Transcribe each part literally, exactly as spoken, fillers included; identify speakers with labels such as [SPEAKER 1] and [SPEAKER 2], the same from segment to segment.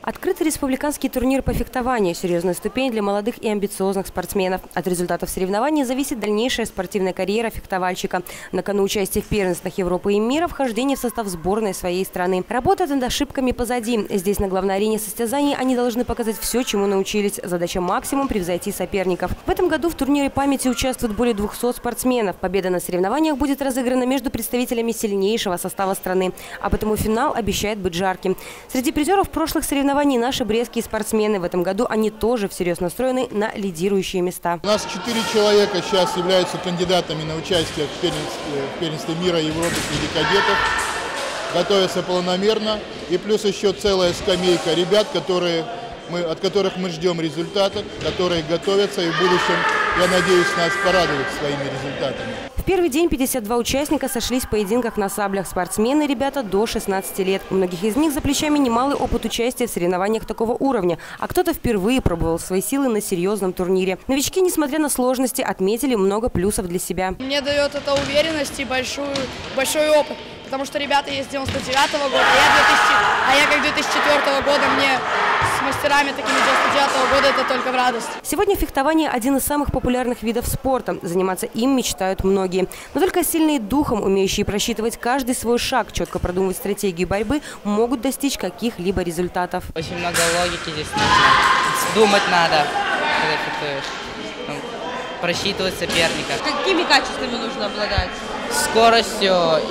[SPEAKER 1] Открытый республиканский турнир по фехтованию – серьезная ступень для молодых и амбициозных спортсменов. От результатов соревнований зависит дальнейшая спортивная карьера фехтовальщика. На кону участие в первенствах Европы и мира, вхождение в состав сборной своей страны. Работа над ошибками позади. Здесь, на главной арене состязаний, они должны показать все, чему научились. Задача максимум – превзойти соперников. В этом году в турнире памяти участвует более двухсот спортсменов. Победа на соревнованиях будет разыграна между представителями сильнейшего состава страны. А потому финал обещает быть жарким. Среди призеров прошлых соревнований наши брестские спортсмены. В этом году они тоже всерьез настроены на лидирующие места.
[SPEAKER 2] У нас четыре человека сейчас являются кандидатами на участие в первенстве, в первенстве мира и Европы среди кадетов. Готовятся планомерно. И плюс еще целая скамейка ребят, которые мы, от которых мы ждем результатов, которые готовятся и в будущем, я надеюсь, нас порадуют своими результатами.
[SPEAKER 1] В первый день пятьдесят два участника сошлись в поединках на саблях. Спортсмены – ребята до шестнадцати лет. У многих из них за плечами немалый опыт участия в соревнованиях такого уровня, а кто-то впервые пробовал свои силы на серьезном турнире. Новички, несмотря на сложности, отметили много плюсов для себя.
[SPEAKER 3] Мне дает это уверенность и большую, большой опыт, потому что ребята есть с девяносто девятого года, а я, две тысячи, а я как две тысячи четвёртого года, мне с мастерами такими девяносто девятого года это только в радость.
[SPEAKER 1] Сегодня фехтование – один из самых популярных видов спорта. Заниматься им мечтают многие. Но только сильные духом, умеющие просчитывать каждый свой шаг, четко продумывать стратегию борьбы, могут достичь каких-либо результатов.
[SPEAKER 4] Очень много логики здесь нужно. Думать надо, когда фехтуешь. Просчитывать соперника.
[SPEAKER 5] Какими качествами нужно обладать?
[SPEAKER 4] Скоростью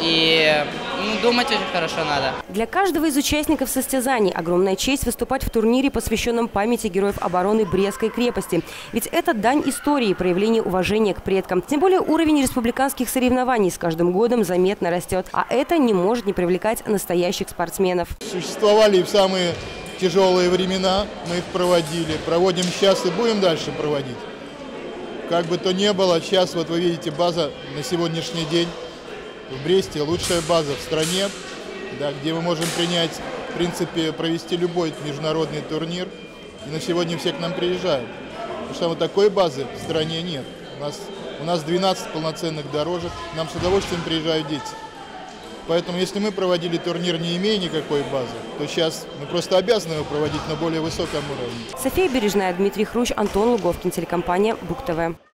[SPEAKER 4] и ну, думать очень хорошо надо.
[SPEAKER 1] Для каждого из участников состязаний огромная честь выступать в турнире, посвященном памяти героев обороны Брестской крепости. Ведь это дань истории, проявление уважения к предкам. Тем более уровень республиканских соревнований с каждым годом заметно растет. А это не может не привлекать настоящих спортсменов.
[SPEAKER 2] Существовали и в самые тяжелые времена, мы их проводили, проводим сейчас и будем дальше проводить. Как бы то ни было, сейчас вот вы видите база на сегодняшний день в Бресте, лучшая база в стране, да, где мы можем принять, в принципе, провести любой международный турнир. И на сегодня все к нам приезжают. Потому что вот такой базы в стране нет. У нас, у нас двенадцать полноценных дорожек, нам с удовольствием приезжают дети. Поэтому если мы проводили турнир, не имея никакой базы, то сейчас мы просто обязаны его проводить на более высоком уровне.
[SPEAKER 1] София Бережная, Дмитрий Хрущ, Антон Луговкин, телекомпания БУК ТВ.